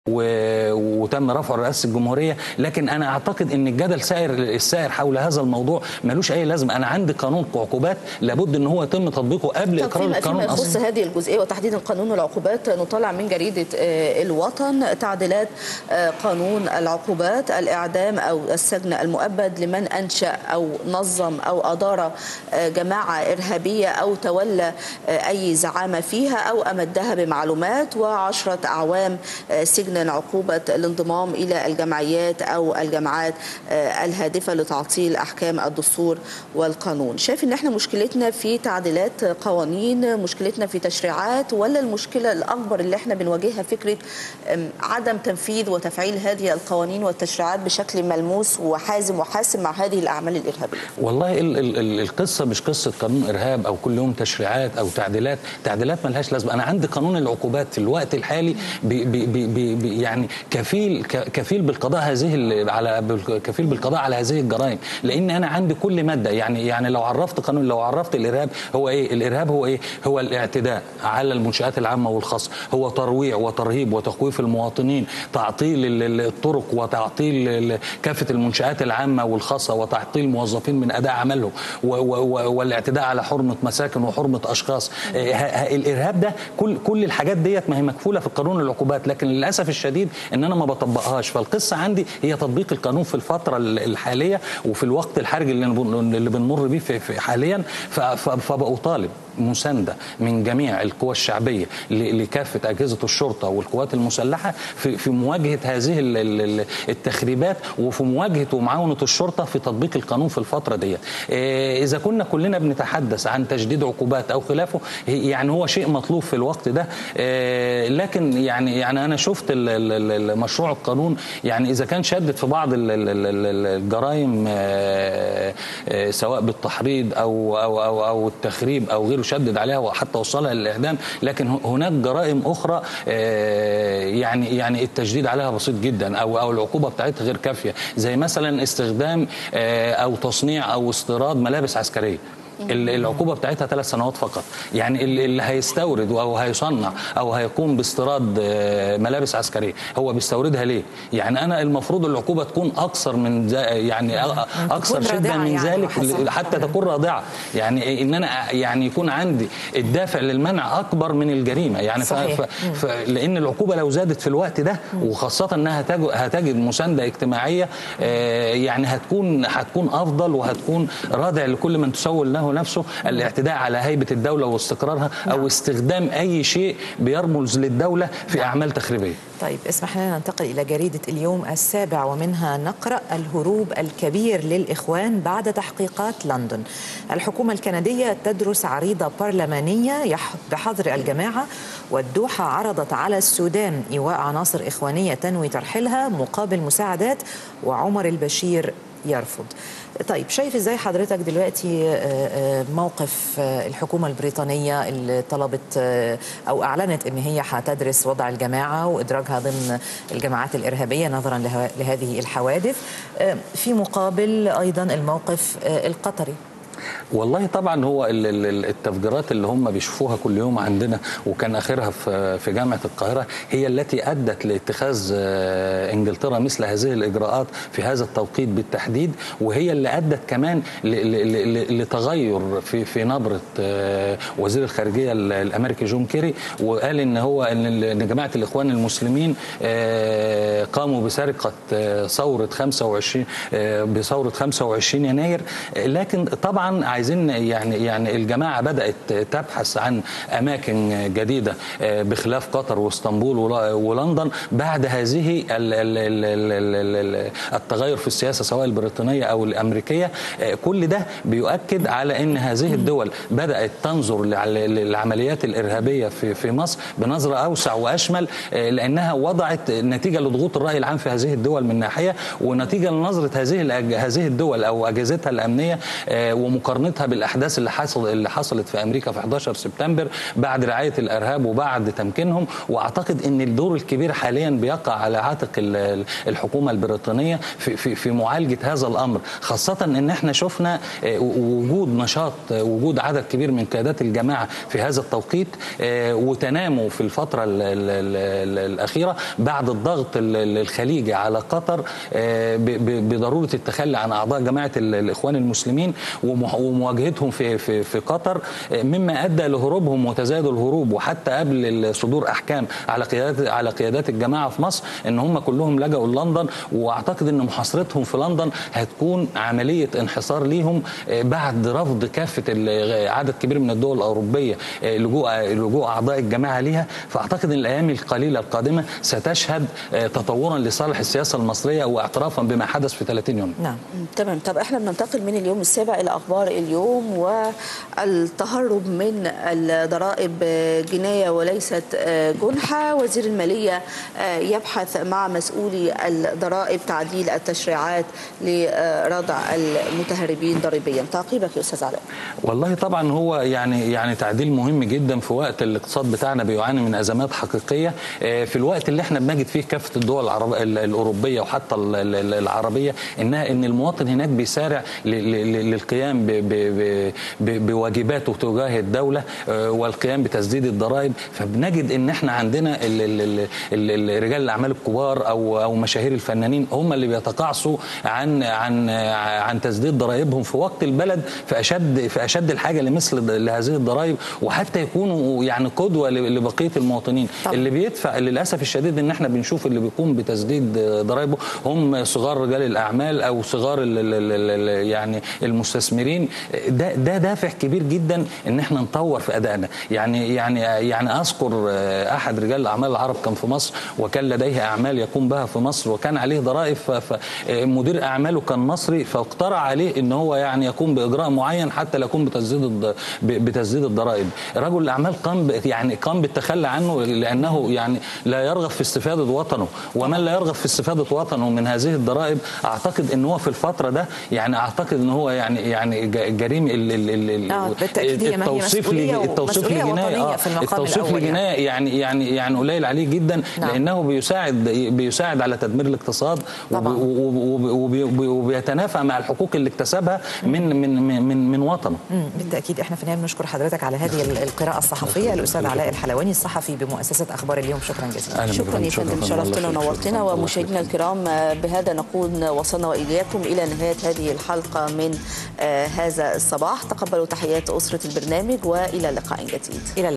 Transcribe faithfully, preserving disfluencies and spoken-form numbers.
وتم رفعه لرئاسة الجمهورية، لكن أنا أعتقد أن الجدل سائر السائر حول هذا الموضوع ملوش أي لازمة. أنا عندي قانون عقوبات لابد أن هو يتم تطبيقه قبل إقرار القانون أصلا. فيما يخص هذه الجزئية وتحديدا قانون العقوبات، نطلع من جريدة الوطن تعديلات قانون العقوبات: الإعدام أو السجن المؤبد لمن أنشأ أو نظم أو أدار جماعة إرهابية أو تولى أي زعامة فيها أو أمدها بمعلومات، وعشرة أعوام سجن عقوبة الانضمام إلى الجمعيات أو الجماعات الهادفة لتعطيل أحكام الدستور والقانون. شايف إن احنا مشكلتنا في تعديلات قوانين، مشكلتنا في تشريعات، ولا المشكلة الأكبر اللي احنا بنواجهها فكرة عدم تنفيذ وتفعيل هذه القوانين والتشريعات بشكل ملموس وحازم وحاسم مع هذه الأعمال الإرهابية؟ والله ال ال القصة مش قصة قانون إرهاب أو كل يوم تشريعات أو تعديلات، تعديلات ملهاش لازمة. أنا عندي قانون العقوبات في الوقت الحالي بي بي بي بي يعني كفيل كفيل بالقضاء هذه على كفيل بالقضاء على هذه الجرائم، لان انا عندي كل ماده. يعني يعني لو عرفت قانون، لو عرفت الارهاب هو ايه؟ الارهاب هو ايه؟ هو الاعتداء على المنشآت العامه والخاصه، هو ترويع وترهيب وتخويف المواطنين، تعطيل الطرق وتعطيل كافه المنشآت العامه والخاصه، وتعطيل موظفين من اداء عملهم، والاعتداء على حرمه مساكن وحرمه اشخاص. الارهاب ده كل كل الحاجات ديت ما هي مكفوله في قانون العقوبات، لكن للاسف الشديد ان انا ما بطبقهاش. فالقصه عندي هي تطبيق القانون في الفتره الحاليه وفي الوقت الحرج اللي اللي بنمر بيه في حاليا. فبطالب مسانده من جميع القوى الشعبيه لكافه اجهزه الشرطه والقوات المسلحه في في مواجهه هذه التخريبات، وفي مواجهه ومعاونه الشرطه في تطبيق القانون في الفتره ديت. اذا كنا كلنا بنتحدث عن تجديد عقوبات او خلافه، يعني هو شيء مطلوب في الوقت ده، لكن يعني يعني انا شفت مشروع القانون، يعني اذا كان شدد في بعض الجرائم سواء بالتحريض او او او او التخريب او غيره، شدد عليها وحتى وصلها للاعدام، لكن هناك جرائم اخرى يعني يعني التشديد عليها بسيط جدا او او العقوبه بتاعتها غير كافيه، زي مثلا استخدام او تصنيع او استيراد ملابس عسكريه. العقوبه بتاعتها ثلاث سنوات فقط. يعني اللي هيستورد او هيصنع او هيقوم باستيراد ملابس عسكريه هو بيستوردها ليه؟ يعني انا المفروض العقوبه تكون اكثر من يعني اكثر شده من ذلك، حتى تكون رادعه. يعني ان انا يعني يكون عندي الدافع للمنع اكبر من الجريمه. يعني ف ف لان العقوبه لو زادت في الوقت ده، وخاصه انها هتجد مسانده اجتماعيه، يعني هتكون هتكون افضل وهتكون رادع لكل من تسول له نفسه الاعتداء على هيبة الدولة واستقرارها، أو استخدام أي شيء بيرمز للدولة في أعمال تخريبية. طيب اسمح لنا ننتقل إلى جريدة اليوم السابع، ومنها نقرأ: الهروب الكبير للإخوان بعد تحقيقات لندن. الحكومة الكندية تدرس عريضة برلمانية بحظر الجماعة، والدوحة عرضت على السودان إيواء عناصر إخوانية تنوي ترحيلها مقابل مساعدات، وعمر البشير يرفض. طيب شايف ازاي حضرتك دلوقتي موقف الحكومة البريطانية اللي طلبت او اعلنت ان هي هتدرس وضع الجماعة وادراجها ضمن الجماعات الارهابية نظرا لهذه الحوادث، في مقابل ايضا الموقف القطري؟ والله طبعا هو التفجيرات اللي هم بيشوفوها كل يوم عندنا، وكان اخرها في جامعه القاهره، هي التي ادت لاتخاذ انجلترا مثل هذه الاجراءات في هذا التوقيت بالتحديد، وهي اللي ادت كمان لتغير في في نبره وزير الخارجيه الامريكي جون كيري، وقال ان هو ان جماعه الاخوان المسلمين قاموا بسرقه ثوره خمسة وعشرين بثوره خمسة وعشرين يناير. لكن طبعا عايزين يعني يعني الجماعه بدات تبحث عن اماكن جديده بخلاف قطر واسطنبول ولندن بعد هذه التغير في السياسه سواء البريطانيه او الامريكيه. كل ده بيؤكد على ان هذه الدول بدات تنظر للعمليات الارهابيه في في مصر بنظره اوسع واشمل، لانها وضعت نتيجه لضغوط الراي العام في هذه الدول من ناحيه، ونتيجه لنظره هذه هذه الدول او اجهزتها الامنيه مقارنتها بالاحداث اللي حصل اللي حصلت في امريكا في حداشر سبتمبر بعد رعايه الارهاب وبعد تمكينهم. واعتقد ان الدور الكبير حاليا بيقع على عاتق الحكومه البريطانيه في في في معالجه هذا الامر، خاصه ان احنا شفنا وجود نشاط وجود عدد كبير من قيادات الجماعه في هذا التوقيت وتناموا في الفتره الاخيره بعد الضغط الخليجي على قطر بضروره التخلي عن اعضاء جماعه الاخوان المسلمين ومواجهتهم في في في قطر، مما ادى لهروبهم وتزايد الهروب، وحتى قبل صدور احكام على قيادات على قيادات الجماعه في مصر ان هم كلهم لجأوا لندن. واعتقد ان محاصرتهم في لندن هتكون عمليه انحصار ليهم بعد رفض كافه عدد كبير من الدول الاوروبيه لجوء لجوء اعضاء الجماعه ليها. فاعتقد ان الايام القليله القادمه ستشهد تطورا لصالح السياسه المصريه واعترافا بما حدث في ثلاثين يونيو. نعم تمام. طب احنا بننتقل من اليوم السابع الى اخبار اليوم والتهرب من الضرائب جنايه وليست جنحه. وزير الماليه يبحث مع مسؤولي الضرائب تعديل التشريعات لردع المتهربين ضريبيا. تعقيبك يا استاذ علاء. والله طبعا هو يعني يعني تعديل مهم جدا في وقت الاقتصاد بتاعنا بيعاني من ازمات حقيقيه، في الوقت اللي احنا بنجد فيه كافه الدول الاوروبيه وحتى العربيه انها ان المواطن هناك بيسارع للقيام بواجباته تجاه الدوله والقيام بتسديد الضرائب. فبنجد ان احنا عندنا رجال الاعمال الكبار او او مشاهير الفنانين هم اللي بيتقاعسوا عن عن عن تسديد ضرائبهم في وقت البلد في اشد في اشد الحاجه لمثل لهذه الضرائب، وحتى يكونوا يعني قدوه لبقيه المواطنين. طبعا. اللي بيدفع للاسف الشديد ان احنا بنشوف اللي بيقوم بتسديد ضرائبه هم صغار رجال الاعمال او صغار ال ال يعني المستثمرين. ده ده دافع كبير جدا ان احنا نطور في ادائنا. يعني يعني يعني اذكر احد رجال الاعمال العرب كان في مصر وكان لديه اعمال يقوم بها في مصر وكان عليه ضرائب، فمدير اعماله كان مصري فاقترح عليه ان هو يعني يقوم باجراء معين حتى لا يقوم بتسديد بتسديد الضرائب. رجل الاعمال قام يعني قام بالتخلي عنه لانه يعني لا يرغب في استفاده وطنه، ومن لا يرغب في استفاده وطنه من هذه الضرائب اعتقد ان هو في الفتره ده يعني اعتقد ان هو يعني يعني جريم التوصيف التوصيف لجنايه التوصيف لجنايه يعني يعني يعني قليل عليه جدا. نعم. لانه بيساعد بيساعد على تدمير الاقتصاد وبيتنافى مع الحقوق اللي اكتسبها من من من من وطنه. بالتاكيد. احنا في النهايه بنشكر حضرتك على هذه القراءه الصحفيه الاستاذ علاء الحلواني الصحفي بمؤسسه اخبار اليوم. شكرا جزيلا. شكرا يا فندم، شرفتنا ونورتنا. ومشاهدينا الكرام بهذا نكون وصلنا واليكم الى نهايه هذه الحلقه من هذا الصباح. تقبلوا تحيات اسره البرنامج والى لقاء جديد. الى